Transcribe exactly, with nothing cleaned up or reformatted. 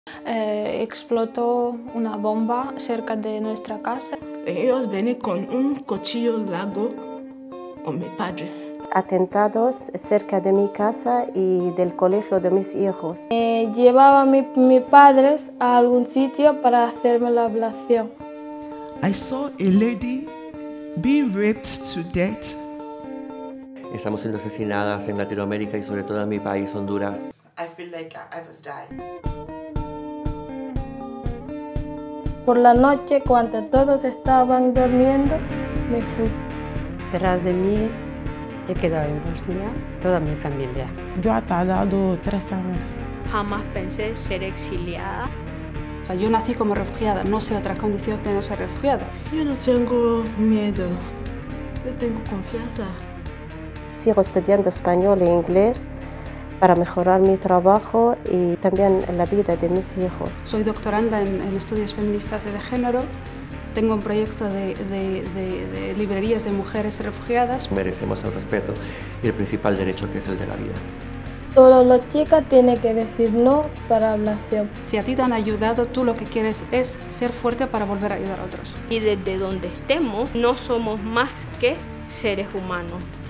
Eh, explotó una bomba cerca de nuestra casa. Ellos venían con un cuchillo largo con mi padre. Atentados cerca de mi casa y del colegio de mis hijos. Me llevaba a mi, mi padre a algún sitio para hacerme la ablación. I saw a lady being raped to death. Estamos siendo asesinadas en Latinoamérica y sobre todo en mi país, Honduras. I feel like I was dying. Por la noche, cuando todos estaban durmiendo, me fui. Tras de mí he quedado en Bosnia toda mi familia. Yo he tardado tres años. Jamás pensé ser exiliada. O sea, yo nací como refugiada, no sé otra condición que no ser refugiada. Yo no tengo miedo, yo tengo confianza. Sigo estudiando español e inglés para mejorar mi trabajo y también la vida de mis hijos. Soy doctoranda en, en estudios feministas y de género. Tengo un proyecto de, de, de, de librerías de mujeres refugiadas. Merecemos el respeto y el principal derecho, que es el de la vida. Todas las chicas tienen que decir no para ablación. Si a ti te han ayudado, tú lo que quieres es ser fuerte para volver a ayudar a otros. Y desde donde estemos, no somos más que seres humanos.